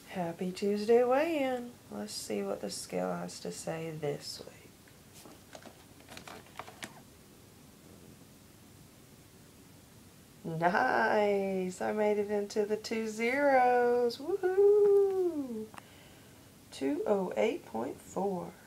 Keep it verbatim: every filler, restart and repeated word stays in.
Happy Tuesday weigh-in. Let's see what the scale has to say this week. Nice! I made it into the two zeros. Woohoo! two oh eight point four.